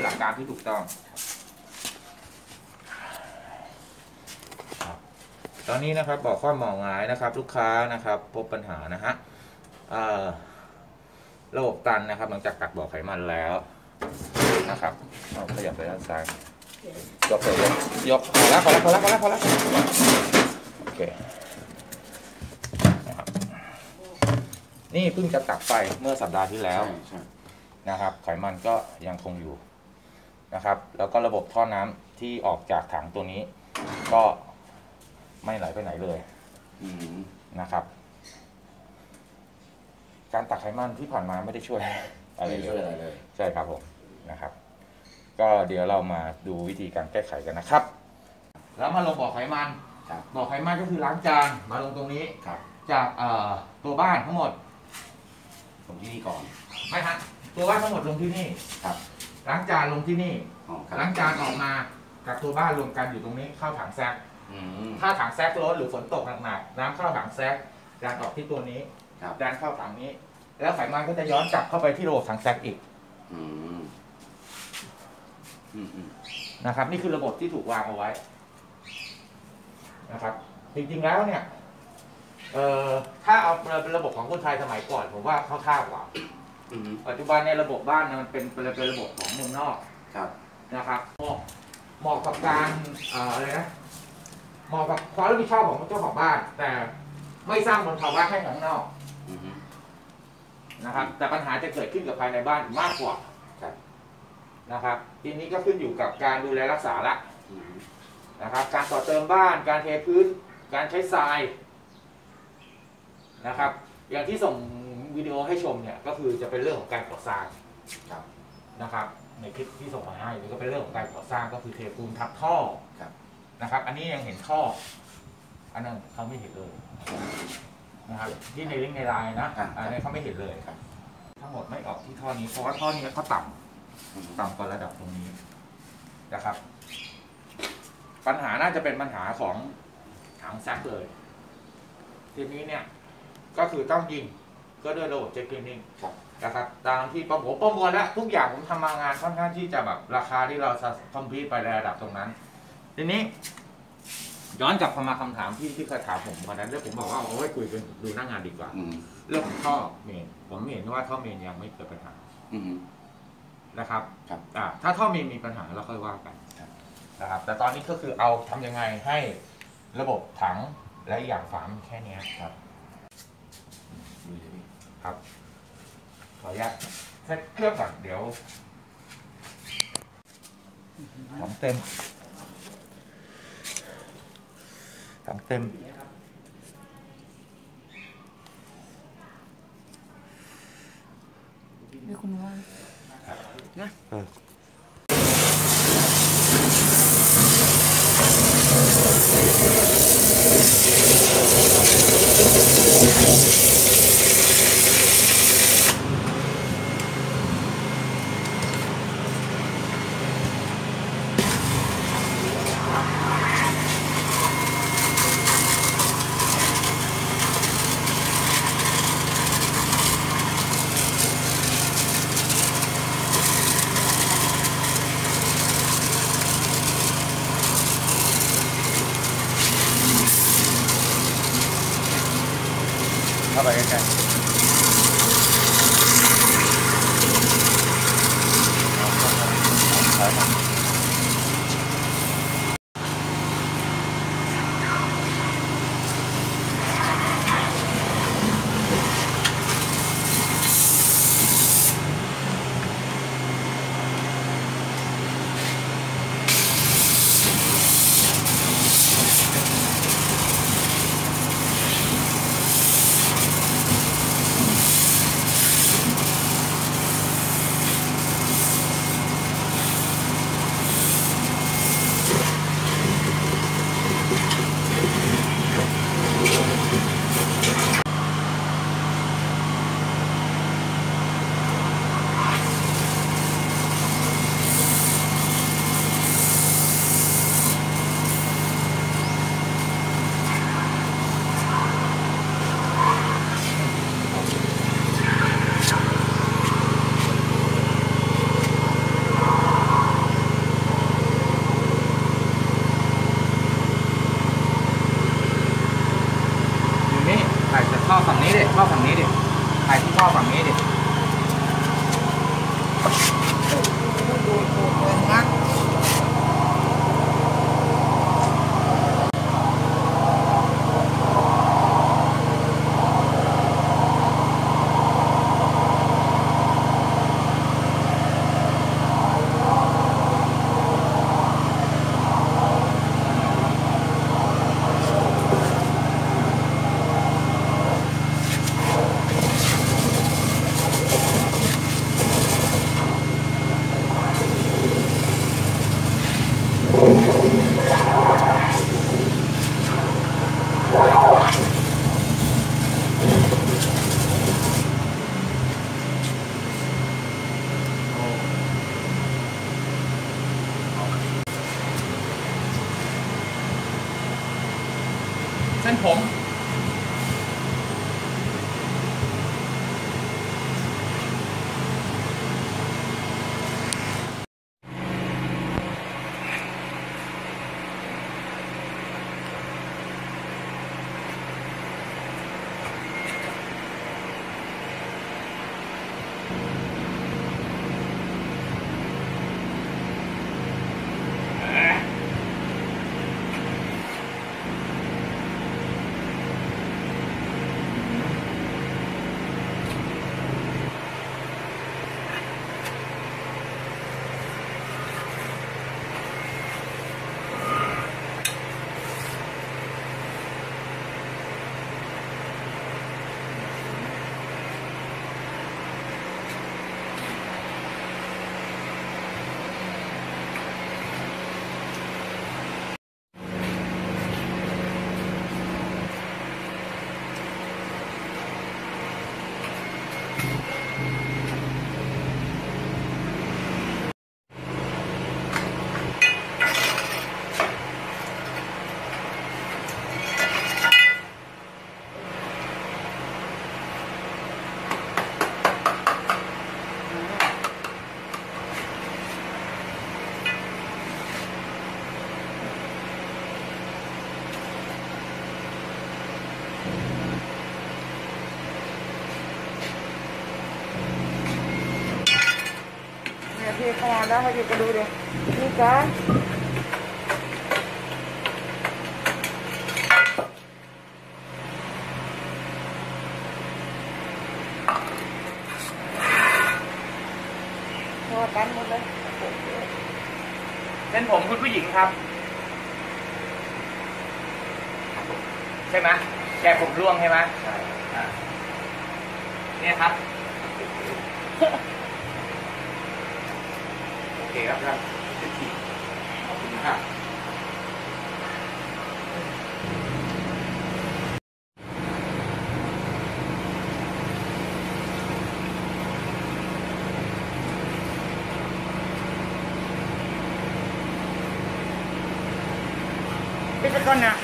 คือหลักการที่ถูกต้องตอนนี้นะครับบอกข้อหมองหงายนะครับลูกค้านะครับพบปัญหานะฮะระบบตันนะครับหลังจากตัดบ่อไขมันแล้วนะครับเราขยับไปด้านซ้ายยกไปยกพอแล้วโอเคนะครับนี่เพิ่งจะตัดไปเมื่อสัปดาห์ที่แล้วนะครับไขมันก็ยังคงอยู่นะครับแล้วก็ระบบท่อน้ำที่ออกจากถังตัวนี้ก็ไม่ไหลไปไหนเลยนะครับการตัดไขมันที่ผ่านมาไม่ได้ช่วยอะไรเลยใช่ครับผมนะครับก็เดี๋ยวเรามาดูวิธีการแก้ไขกันนะครับแล้วมาลงบ่อไขมันบ่อไขมันก็คือล้างจานมาลงตรงนี้จากตัวบ้านทั้งหมดลงที่นี่ก่อนไม่ฮะตัวบ้านทั้งหมดลงที่นี่ครับล้างจานลงที่นี่ล้างจานออกมากับตัวบ้านรวมกันอยู่ตรงนี้เข้าถังแซกถ้าถังแซกล้นหรือฝนตกหนักๆน้ำเข้าถังแซกดันออกที่ตัวนี้ดันเข้าถังนี้แล้วไขมันก็จะย้อนกลับเข้าไปที่ระบบถังแซกอีกนะครับนี่คือระบบที่ถูกวางเอาไว้นะครับจริงๆแล้วเนี่ยถ้าเอาเป็นระบบของคนไทยสมัยก่อนผมว่าเข้าท่ากว่าปัจจุบันในระบบบ้านมันเป็นระบบของเมืองนอกนะครับเหมาะกับการอะไรนะเหมาะกับความรับผิดชอบของเจ้าของบ้านแต่ไม่สร้างมลภาวะให้ข้างนอกนะครับแต่ปัญหาจะเกิดขึ้นกับภายในบ้านมากกว่านะครับทีนี้ก็ขึ้นอยู่กับการดูแลรักษาละนะครับการต่อเติมบ้านการเทพื้นการใช้ทรายนะครับอย่างที่ส่งวิดีโอให้ชมเนี่ยก็คือจะเป็นเรื่องของการก่อสร้างนะครับในคลิปที่ส่งมาให้นี่ก็เป็นเรื่องของการก่อสร้างก็คือเทปูนทับท่อนะครับอันนี้ยังเห็นท่ออันนั้นเขาไม่เห็นเลยนะครับที่ในลิงก์ในไลน์นะอันนี้เขาไม่เห็นเลยครับทั้งหมดไม่ออกที่ท่อนี้เพราะว่าท่อนี้เขาต่ำกว่าระดับตรงนี้นะครับปัญหาน่าจะเป็นปัญหาของถังแซกเลยทีนี้เนี่ยก็คือต้องยิงก็ด้วยระบบเจ็ตคลีนนิ่งนะครับตามที่ผมประมวลแล้วทุกอย่างผมทำมางานค่อนข้างที่จะแบบราคาที่เราคอมพิวต์ไปในระดับตรงนั้นทีนี้ย้อนกลับมาคำถามที่เคยถามผมวันนั้นเรื่องผมบอกว่าเอาไว้คุยกันดูหน้างานดีกว่าเรื่องของท่อเมนผมเห็นว่าท่อเมนยังไม่เกิดปัญหานะครับถ้าท่อเมนมีปัญหาเราค่อยว่ากันนะครับแต่ตอนนี้ก็คือเอาทำยังไงให้ระบบถังและอย่างฝาแค่นี้ครับครับขออนุญาตเซ็ตเครื่องก่อนเดี๋ยวถังเต็มไม่คุณว่านะเข้าไปใกล้ๆผมเนี่ยพี่เข้ามาแล้วให้พี่ก็ดูดินี่กันพอกันหมดเลยเป็นผมคุณผู้หญิงครับ ใช่ไหมแกผมร่วงใช่ไหมใช่เนี่ยครับ โอเคครับท่านขอบคุณครับปิดไปก่อนนะ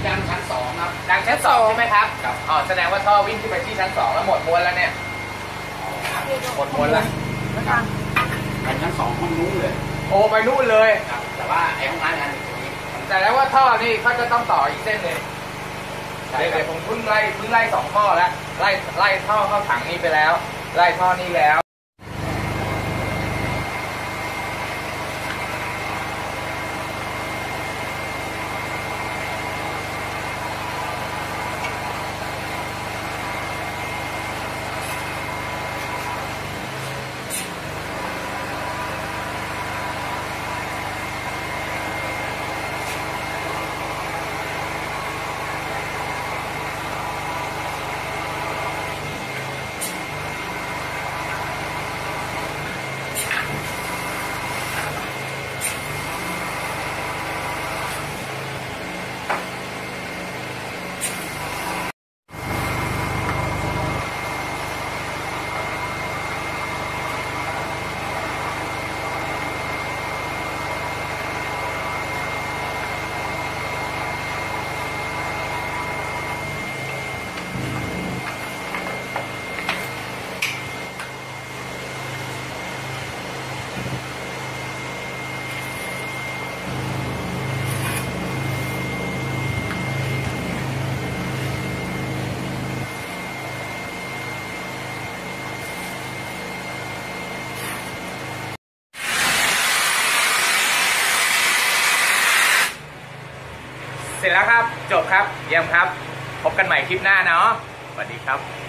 ดังชั้น2ครับดังชั้น2ใช่ไหมครับอ๋อแสดงว่าท่อวิ่งขึ้นไปที่ชั้น2แล้วหมดม้วนแล้วเนี่ยหมดม้วนแล้วไปชั้น2ห้องนู้นเลยโอ้ไปนู่นเลยครับแต่ว่าไอ้ห้องน้ำนั้นอยู่ตรงนี้แต่แล้วว่าท่อนี่เขาจะต้องต่ออีกเส้นหนึ่งเดี๋ยวผมเพิ่งไล่2ท่อแล้วไล่ท่อเข้าถังนี้ไปแล้วไล่ท่อนี้แล้วเสร็จแล้วครับจบครับเยี่ยมครับพบกันใหม่คลิปหน้าเนาะสวัสดีครับ